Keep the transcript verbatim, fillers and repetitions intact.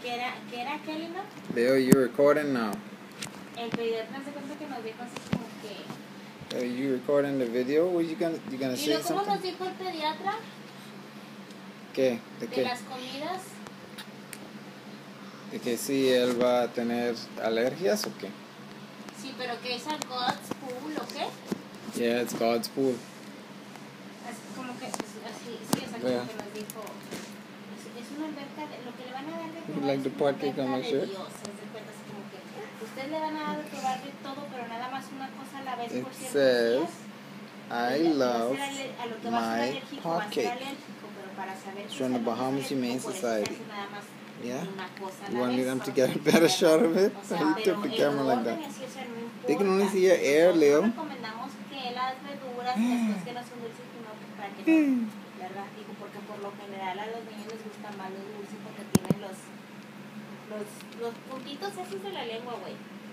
¿Qué era, qué era Kelly, no? Leo, you recording now? El pediatra se cuenta que nos dijo así como que... Are you recording the video? What you gonna, you gonna ¿Y say lo, cómo something? nos dijo el pediatra? ¿Qué? ¿De De qué? las comidas. ¿De que si él va a tener alergias o qué? Sí, pero que es a God's pool, ¿o qué? Yeah, it's God's pool. Así como que, así, sí, o sea, como Yeah. que nos dijo... Es, es una alberca, de, lo que le van a dar de You probar like es the una part cake alberca on my de shirt? Dios. Haz de cuenta, así como que ustedes le van a dar de probar de todo, pero nada más una cosa a la vez It por ciertos says, días. I Y va a love ser ale- a lo que va a ser my alérgico, va a hot ser cake. alérgico, pero para saber It's que from the es algo Bahamas alérgico, Humane por eso se Society. hace nada más Yeah? una cosa a You la want vez. them to get a better shot of it? O sea, He pero took the el camera like orden that. así, o sea, no importa. They can only see your air, Nosotros Leo. recomendamos que las verduras, las cosas que no son dulces, no, para que no, ¿verdad? Digo, porque por lo general a los niños les gustan más los dulces porque tienen los, los, los puntitos esos de la lengua, güey.